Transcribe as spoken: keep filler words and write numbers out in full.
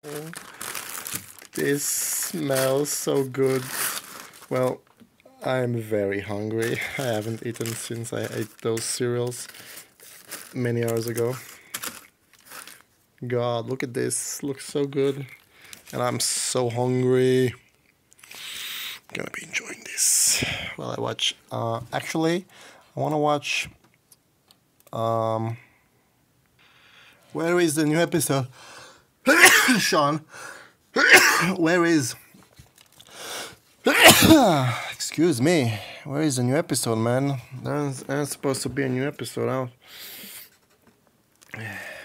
This smells so good. Well, I'm very hungry. I haven't eaten since I ate those cereals many hours ago. God, look at this. Looks so good. And I'm so hungry. Gonna be enjoying this while I watch. Uh, actually, I wanna watch. Um, where is the new episode? Sean, where is? Excuse me. Where is the new episode, man? There's, there's supposed to be a new episode out.